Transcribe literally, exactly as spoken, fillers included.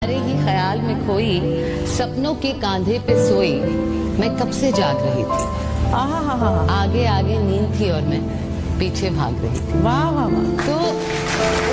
अरे ही ख्याल में खोई, सपनों के कांधे पे सोई, मैं कब से जाग रही थी। आहा हा हा। आगे आगे नींद थी और मैं पीछे भाग रही थी। वाह वाह वाह। तो